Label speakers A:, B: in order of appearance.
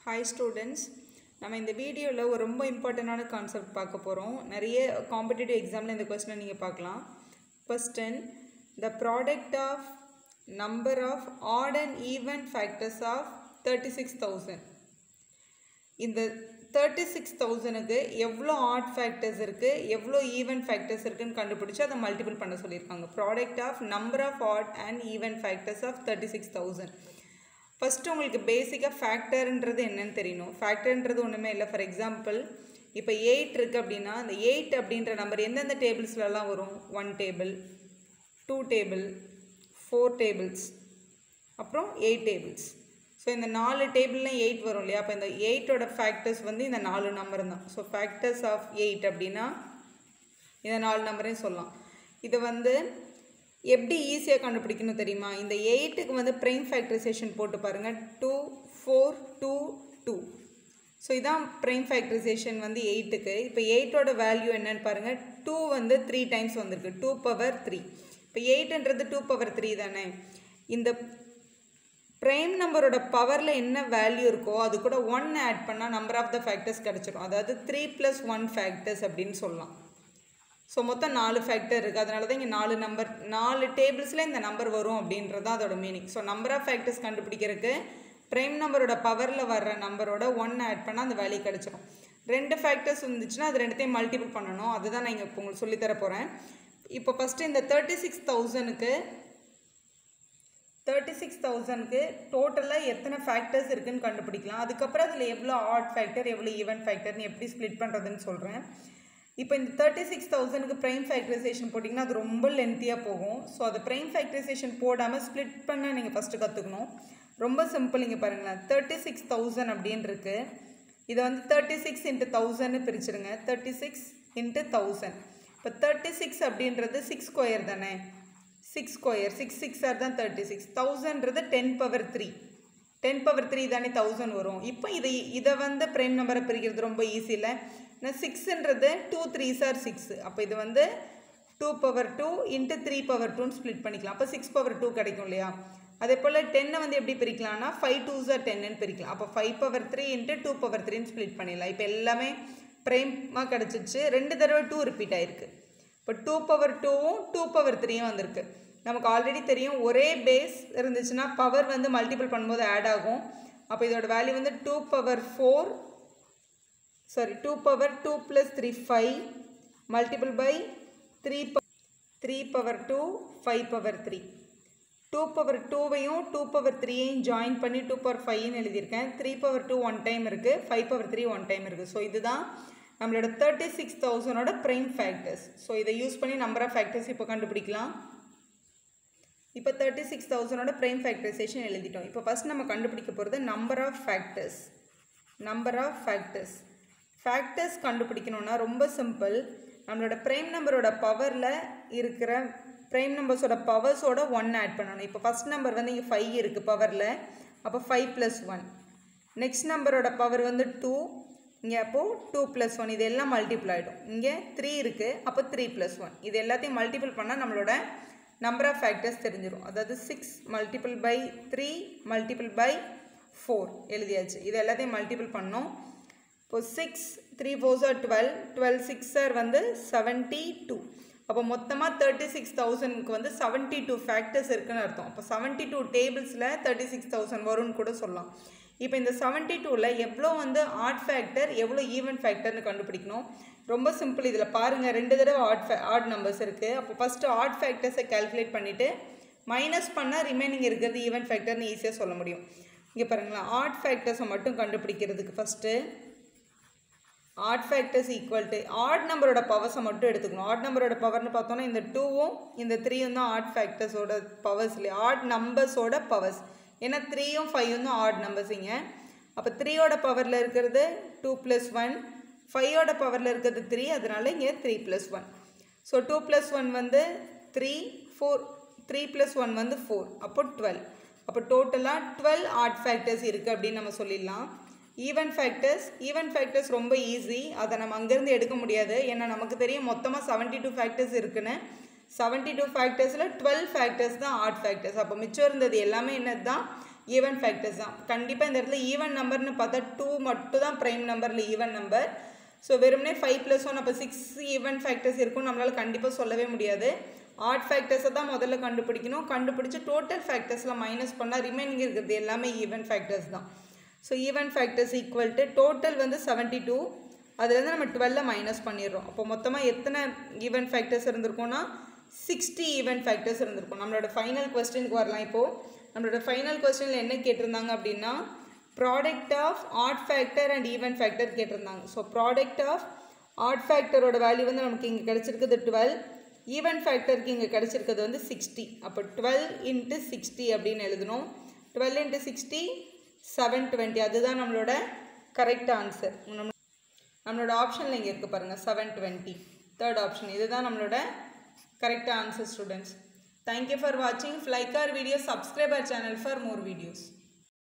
A: Hi students, நம்ம இந்த வீடியோல ஒரு ரொம்ப இம்பார்ட்டன்டான கான்செப்ட் பார்க்க போறோம். நிறைய காம்படிட்டிவ் எக்ஸாம்ல இந்த क्वेश्चन நீங்க பார்க்கலாம். Question: The product of number of odd and even factors of 36000. இந்த 36000 க்கு எவ்வளவு odd factors இருக்கு, எவ்வளவு even factors இருக்குன்னு கண்டுபிடிச்சு அதை மல்டிபிள் பண்ண சொல்லிருக்காங்க. Product of number of odd and even factors of 36000. First உங்களுக்கு பேசிக்கா ஃபேக்டர்ன்றது என்னன்னு தெரியணும். ஃபேக்டர்ன்றது ஒண்ணுமே இல்ல. ஃபார் எக்ஸாம்பிள் இப்போ 8 இருக்கு அப்படினா அந்த 8 அப்படிங்கற நம்பர் எந்தெந்த டேபிள்ஸ்ல எல்லாம் வரும்? 1 டேபிள், 2 டேபிள், 4 டேபிள்ஸ், அப்புறம் 8 டேபிள்ஸ். சோ இந்த 4 டேபிள்ல 8 வரும் இல்லையா? அப்ப இந்த 8 ஓட ஃபேக்டர்ஸ் வந்து இந்த 4 நம்பர் தான். சோ ஃபேக்டர்ஸ் ஆஃப் 8 அப்படினா இந்த 4 நம்பரையும் சொல்லலாம். இது வந்து எப்படி ஈஸியா கண்டுபிடிக்கணும் தெரியுமா? இந்த 8 க்கு வந்து பிரைம் ஃபேக்டரைசேஷன் போட்டு பாருங்க. 2 4 2 2. சோ இதான் பிரைம் ஃபேக்டரைசேஷன் வந்து 8 க்கு. இப்போ 8 ஓட வேல்யூ என்னன்னு பாருங்க. 2 வந்து 3 டைம்ஸ் வந்திருக்கு. 2 பவர் 3. இப்போ 8 ன்றது 2 பவர் 3 தானே. இந்த பிரைம் நம்பரோட பவர்ல என்ன வேல்யூ இருக்கோ அது கூட 1 ஆட் பண்ணா நம்பர் ஆஃப் தி ஃபேக்டர்ஸ் கிடைச்சிரும். அதாவது 3 + 1 ஃபேக்டர்ஸ் அப்படினு சொல்லலாம். சோ மொத்தம் 4 ஃபேக்டர் இருக்கு. அதனால தான் இங்க 4 டேபிள்ஸ்ல இந்த நம்பர் வரும் அப்படின்றது அதோட meaning. So number of factors கண்டுபிடிக்கிறதுக்கு பிரைம் நம்பரோட பவர்ல வர்ற நம்பரோட 1 ஆட் பண்ணா அந்த வேல்யூ கிடைச்சிரும். ரெண்டு ஃபேக்டர்ஸ் இருந்துச்சுனா அது ரெண்டுத்தையும் மல்டிபிள் பண்ணனும். அதுதான் நான் இங்க உங்களுக்கு சொல்லி தர போறேன். இப்போ ஃபர்ஸ்ட் இந்த 36000 க்கு டோட்டலா எத்தனை ஃபேக்டர்ஸ் இருக்குன்னு கண்டுபிடிக்கலாம். அதுக்கு அப்புறம் அதுல எவ்வளவு ஆட் ஃபேக்டர் எவ்வளவு ஈவன் ஃபேக்டர்னு எப்படி ஸ்ப்ளிட் பண்றதுன்னு சொல்றேன். இப்போ இந்த 36000 க்கு பிரைம் ஃபேக்டரைசேஷன் போடிங்கனா அது ரொம்ப லென்த்தியா போகும். சோ அது பிரைம் ஃபேக்டரைசேஷன் போடாம ஸ்ப்ளிட் பண்ண நீங்க ஃபர்ஸ்ட் கத்துக்கணும். ரொம்ப சிம்பிள். இங்க பாருங்க 36000 அப்படினு இருக்கு. இத வந்து 36 * 1000 னு பிரிச்சிடுங்க. 36 * 1000. இப்போ 36 அப்படின்றது 6 ஸ்கொயர் தானே. 6 ஸ்கொயர் 6 6 ஆர் தான் 36. 1000ன்றது 10 பவர் 3. 10 பவர் 3 தானே 1000 வரும். இப்போ இத வந்து பிரைம் நம்பரை பிரிக்கிறது ரொம்ப ஈஸி இல்ல. 6ன்றது 2 3s are 6. அப்ப இது வந்து 2 பவர் 2 * 3 பவர் 2 னு ஸ்ப்ளிட் பண்ணிக்கலாம். அப்ப 6 பவர் 2 கிடைக்கும் இல்லையா? அதே போல 10 வந்து எப்படி பிரிக்கலாம்னா 5 2s are 10 னு பிரிக்கலாம். அப்ப 5 பவர் 3 * 2 பவர் 3 னு ஸ்ப்ளிட் பண்ணிடலாம். இப்போ எல்லாமே பிரைமா கிடைச்சிச்சு. ரெண்டு தடவை 2 ரிப்பீட் ஆயிருக்கு. இப்போ 2 பவர் 2ம் 2 பவர் 3ம் வந்திருக்கு. நமக்கு ஆல்ரெடி தெரியும் ஒரே பேஸ் இருந்துச்சுனா பவர் வந்து மல்டிபிள் பண்ணும்போது ஆட் ஆகும். அப்ப இதோட வேல்யூ வந்து 2 power 2 plus 3 5 multiple by 3 power 2 5 power 3. 2 power 2வையும் 2 power 3ஐயும் ஜாயின் பண்ணி 2 power 5 ன்னு எழுதியிருக்கேன். 3 power 2 1 டைம் இருக்கு. 5 power 3 1 டைம் இருக்கு. சோ இதுதான் நம்மளோட 36000 ஓட பிரைம் ஃபேக்டர்ஸ். சோ இதை யூஸ் பண்ணி நம்பர் ஆஃப் ஃபேக்டர்ஸ் இப்போ கண்டுபிடிக்கலாம். இப்போ 36000 ஓட பிரைம் ஃபேக்டரைசேஷன் எழுதிட்டோம். இப்போ ஃபர்ஸ்ட் நம்ம கண்டுபிடிக்க போறது நம்பர் ஆஃப் ஃபேக்டர்ஸ். ஃபேக்டர்ஸ் கண்டுபிடிக்கணும்னா ரொம்ப சிம்பிள். நம்மளோட பிரைம் நம்பரோட பவர்ல இருக்கிற பிரைம் நம்பர்ஸோட பவர்ஸோட 1 ஆட் பண்ணனும். இப்போ ஃபர்ஸ்ட் நம்பர் வந்து இங்க 5 இருக்கு பவர்ல. அப்ப 5 + 1. நெக்ஸ்ட் நம்பரோட பவர் வந்து 2. இங்க அப்போ 2 + 1 இது எல்லாம் மல்டிபிள் ஆயிடும். இங்க 3 இருக்கு. அப்ப 3 + 1. இது எல்லாத்தையும் மல்டிபிள் பண்ணா நம்மளோட நம்பர் ஆஃப் ஃபேக்டர்ஸ் தெரிஞ்சிரும். அதாவது 6 × 3 × 4 எழுதியாச்சு. இது எல்லாத்தையும் மல்டிபிள் பண்ணோம். இப்போ 6 3 4s are 12. 12 6 are வந்து 72. அப்ப மொத்தமா 36000 க்கு வந்து 72 ஃபேக்டர்ஸ் இருக்குன்னு அர்த்தம். அப்ப 72 டேபிள்ஸ்ல 36000 வரும்னு கூட சொல்லலாம். இப்போ இந்த 72ல எவ்வளவு வந்து ஆட் ஃபேக்டர் எவ்வளவு ஈவன் ஃபேக்டர்னு கண்டுபிடிக்கணும். ரொம்ப சிம்பிள். இதுல பாருங்க ரெண்டு தடவை ஆட் நம்பர்ஸ் இருக்கு. அப்ப ஃபர்ஸ்ட் ஆட் ஃபேக்டர்ஸை கால்குலேட் பண்ணிட்டு மைனஸ் பண்ணா ரிமைனிங் இருக்குது ஈவன் ஃபேக்டர்னு ஈஸியா சொல்ல முடியும். இங்க பாருங்க ஆட் ஃபேக்டர்ஸை மட்டும் கண்டுபிடிக்கிறதுக்கு first odd factors equal to odd நம்பரோட பவர்ஸை மட்டும் எடுத்துக்கணும். odd நம்பரோட பவர்னு பார்த்தோம்னா இந்த 2ம் இந்த 3ம் தான் odd factorsோட பவர்ஸ் இல்ல. odd நம்பர்ஸோட பவர்ஸ். ஏன்னா 3ம் 5ம் தான் odd நம்பர்ஸ் இங்க. அப்ப 3 ஓட பவர்ல இருக்குது 2 + 1, 5 ஓட பவர்ல இருக்குது 3. அதனால இங்க 3 + 1. சோ 2 + 1 வந்து 3 4 3 + 1 வந்து 4. அப்போ 12. அப்ப டோட்டலா 12 odd factors இருக்கு அப்படி நம்ம சொல்லிடலாம். ஈவன் ஃபேக்டர்ஸ் ரொம்ப ஈஸி. அதை நம்ம அங்கிருந்து எடுக்க முடியாது. ஏன்னா நமக்கு தெரியும் மொத்தமா 72 ஃபேக்டர்ஸ் இருக்குன்னு. 72 ஃபேக்டர்ஸ்ல 12 ஃபேக்டர்ஸ் தான் ஆட் ஃபேக்டர்ஸ். அப்ப மிச்சம் இருந்தது எல்லாமே என்னதான் ஈவன் ஃபேக்டர்ஸ் தான். கண்டிப்பாக இந்த இடத்துல ஈவன் நம்பர்னு பார்த்தா 2 மட்டும் தான் ப்ரைம் நம்பரில் ஈவன் நம்பர். ஸோ வெறுமனே 5 + 1 அப்போ 6 ஈவன் ஃபேக்டர்ஸ் இருக்கும் நம்மளால் கண்டிப்பாக சொல்லவே முடியாது. ஆட் ஃபேக்டர்ஸை தான் முதல்ல கண்டுபிடிக்கணும். கண்டுபிடிச்சி டோட்டல் ஃபேக்டர்ஸில் மைனஸ் பண்ணால் ரிமைனிங் இருக்கிறது எல்லாமே ஈவன் ஃபேக்டர்ஸ் தான். So even factors equal to total வந்து 72, அதுலேருந்து நம்ம 12 மைனஸ் பண்ணிடுறோம். அப்போ மொத்தமாக எத்தனை ஈவன் ஃபேக்டர்ஸ் இருந்திருக்கோன்னா 60 ஈவன் ஃபேக்டர்ஸ் இருந்திருக்கும். நம்மளோட ஃபைனல் கொஸ்டினுக்கு வரலாம். இப்போது நம்மளோட ஃபைனல் கொஸ்டினில் என்ன கேட்டிருந்தாங்க அப்படின்னா product of odd factor and even factor கேட்டிருந்தாங்க. ஸோ ப்ராடக்ட் ஆஃப் ஆட் ஃபேக்டரோட வேல்யூ வந்து நமக்கு இங்கே கிடச்சிருக்குது 12, ஈவன் ஃபேக்டருக்கு இங்கே கிடச்சிருக்கிறது வந்து 60. அப்போ 12 × 60 அப்படின்னு எழுதணும். 12 × 60 720, அதுதான் நம்மளோட கரெக்ட் ஆன்சர். நம்மளோட ஆப்ஷனில் இங்கே இருக்குது பாருங்கள் 720, தேர்ட் ஆப்ஷன். இதுதான் நம்மளோட correct answer students. Thank you for watching. Like our video, subscribe our channel for more videos.